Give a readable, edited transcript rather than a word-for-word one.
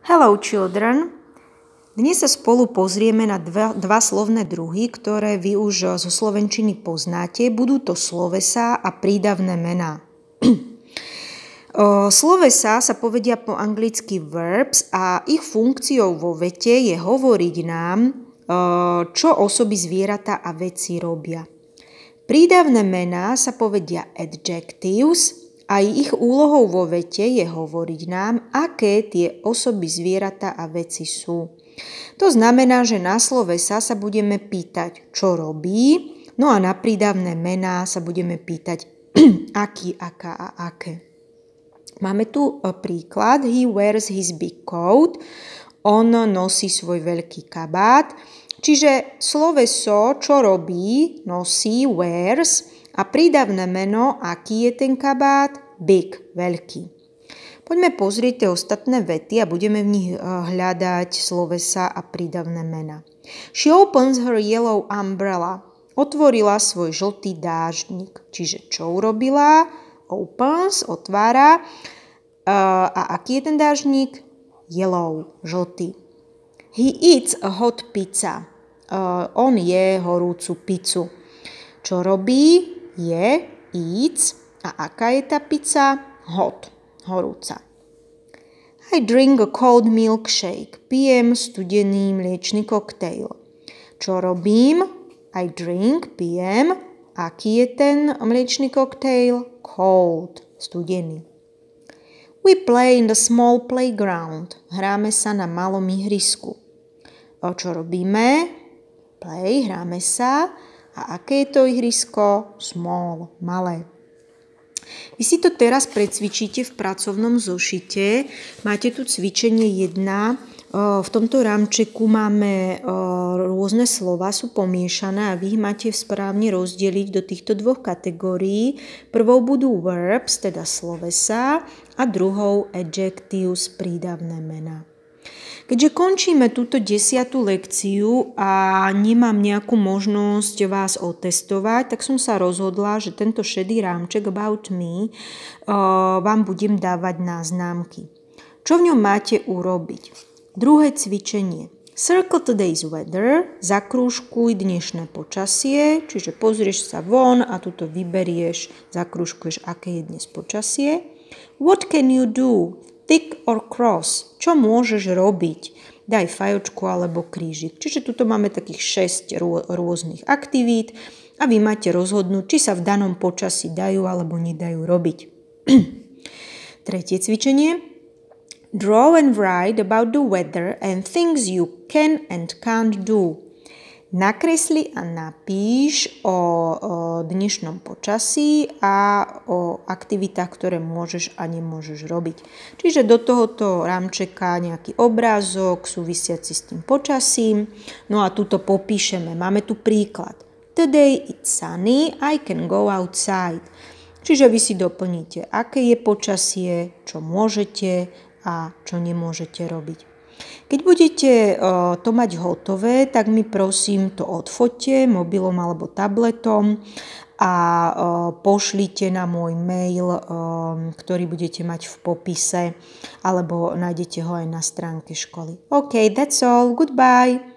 Hello children! Dnes sa spolu pozrieme na dva slovné druhy, ktoré vy už zo slovenčiny poznáte. Budú to slovesá a prídavné mená. Slovesá sa povedia po anglicky verbs a ich funkciou vo vete je hovoriť nám, čo osoby, zvieratá a veci robia. Prídavné mená sa povedia adjectives a ich úlohou vo vete je hovoriť nám, aké tie osoby, zvieratá a veci sú. To znamená, že na slovesá sa budeme pýtať, čo robí, no a na prídavné mená sa budeme pýtať, aký, aká a aké. Máme tu príklad. He wears his big coat. On nosí svoj veľký kabát. Čiže sloveso, čo robí, nosí, wears, a prídavné meno, aký je ten kabát, big, veľký. Poďme pozrieť tie ostatné vety a budeme v nich hľadať slovesá a prídavné mena. She opens her yellow umbrella. Otvorila svoj žltý dáždnik. Čiže čo urobila? Opens, otvára. A aký je ten dáždnik? Yellow, žltý. He eats a hot pizza. On je horúcu pizzu. Čo robí? Je, eats. A aká je tá pizza? Hot, horúca. I drink a cold milkshake. Pijem studený mliečny koktejl. Čo robím? I drink, pijem. Aký je ten mliečny koktejl? Cold, studený. We play in the small playground. Hráme sa na malom ihrisku. Čo robíme? Play, hráme sa. A aké je to ihrisko? Small, malé. Vy si to teraz precvičíte v pracovnom zošite. Máte tu cvičenie 1. V tomto rámčeku máme rôzne slova, sú pomiešané a vy ich máte správne rozdeliť do týchto dvoch kategórií. Prvou budú verbs, teda slovesá, a druhou adjectives, prídavné mená. Keďže končíme túto 10. lekciu a nemám nejakú možnosť vás otestovať, tak som sa rozhodla, že tento šedý rámček About Me vám budem dávať náznamky. Čo v ňom máte urobiť? Druhé cvičenie. Circle today's weather, zakrúžkuj dnešné počasie, čiže pozrieš sa von a tuto vyberieš, zakrúžkuješ, aké je dnes počasie. What can you do? Tick or cross. Čo môžeš robiť? Daj fajočku alebo krížik. Čiže tuto máme takých 6 rôznych aktivít a vy máte rozhodnúť, či sa v danom počasí dajú alebo nedajú robiť. Tretie cvičenie. Draw and write about the weather and things you can and can't do. Nakresli a napíš o dnešnom počasí a o aktivitách, ktoré môžeš a nemôžeš robiť. Čiže do tohoto rámčeka nejaký obrázok súvisiaci s tým počasím. No a tuto popíšeme. Máme tu príklad. Today it's sunny, I can go outside. Čiže vy si doplníte, aké je počasie, čo môžete a čo nemôžete robiť. Keď budete to mať hotové, tak mi prosím to odfoťte mobilom alebo tabletom a pošlite na môj mail, ktorý budete mať v popise, alebo nájdete ho aj na stránke školy. OK, that's all. Goodbye.